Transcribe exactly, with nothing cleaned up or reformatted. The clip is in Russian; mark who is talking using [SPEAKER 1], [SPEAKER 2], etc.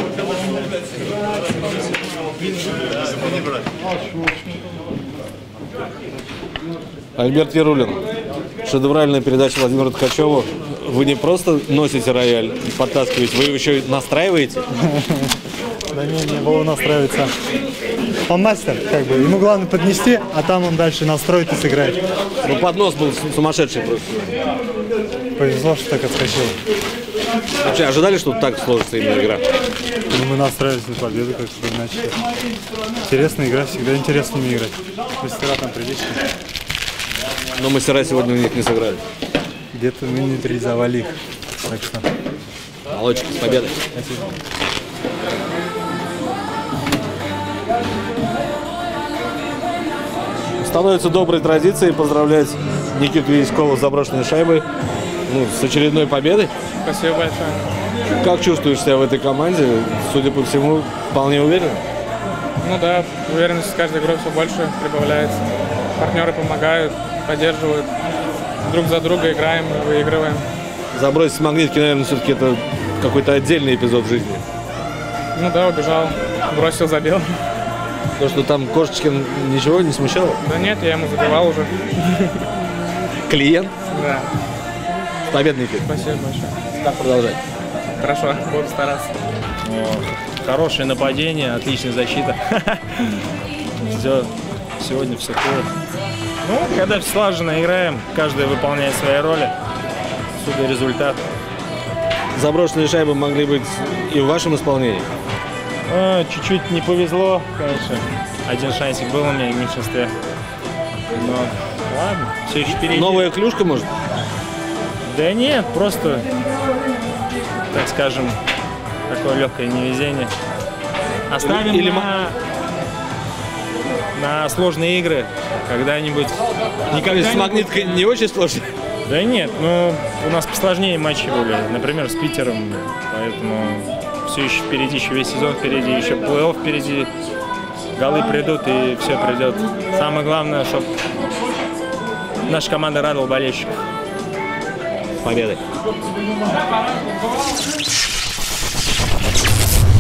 [SPEAKER 1] Альберт Ярулин, шедевральная передача Владимиру Ткачеву. Вы не просто носите рояль и подтаскиваете, вы еще и настраиваете?
[SPEAKER 2] Да не, не было настраиваться. Он мастер, как бы. Ему главное поднести, а там он дальше настроит и сыграет.
[SPEAKER 1] Ну, поднос был сумасшедший просто.
[SPEAKER 2] Повезло, что так отскочил.
[SPEAKER 1] Вообще, ожидали, что так сложится именно игра?
[SPEAKER 2] Ну, мы настраивались на победу, как бы иначе. Интересная игра, всегда интересно ими играть. Мастера там прилично.
[SPEAKER 1] Но мастера сегодня у них не сыграли.
[SPEAKER 2] Где-то мы нейтрализовали их. Так что.
[SPEAKER 1] Молодчики, с победой.
[SPEAKER 2] Спасибо.
[SPEAKER 1] Становится доброй традицией поздравлять Никиту Яськова с заброшенной шайбой, ну, с очередной победой.
[SPEAKER 3] Спасибо большое.
[SPEAKER 1] Как чувствуешь себя в этой команде? Судя по всему, вполне уверен?
[SPEAKER 3] Ну да, уверенность с каждой игрой все больше прибавляется. Партнеры помогают, поддерживают. Друг за друга играем и выигрываем.
[SPEAKER 1] Забросить магнитки, наверное, все-таки это какой-то отдельный эпизод в жизни.
[SPEAKER 3] Ну да, убежал, бросил, забил.
[SPEAKER 1] То, что там Кошечкин ничего не смущало?
[SPEAKER 3] Да нет, я ему забивал уже.
[SPEAKER 1] Клиент?
[SPEAKER 3] Да.
[SPEAKER 1] Победный эфир.
[SPEAKER 3] Спасибо большое.
[SPEAKER 1] Так продолжать.
[SPEAKER 3] Хорошо, буду стараться.
[SPEAKER 4] О, хорошее нападение, отличная защита. Все, сегодня все круто. Ну, когда слаженно играем, каждый выполняет свои роли. Супер результат.
[SPEAKER 1] Заброшенные шайбы могли быть и в вашем исполнении?
[SPEAKER 4] Чуть-чуть не повезло, конечно. Один шансик был у меня в меньшинстве. Но ладно, все еще впереди.
[SPEAKER 1] Новая клюшка, может?
[SPEAKER 4] Да нет, просто, так скажем, такое легкое невезение. Оставим
[SPEAKER 1] Или...
[SPEAKER 4] на... на сложные игры когда-нибудь.
[SPEAKER 1] Никогда с магниткой не очень сложно?
[SPEAKER 4] Да нет, ну у нас посложнее матчи были, например, с Питером, поэтому все еще впереди, еще весь сезон впереди, еще плей-офф впереди, голы придут и все придет. Самое главное, чтобы наша команда радовала болельщиков.
[SPEAKER 1] Победы!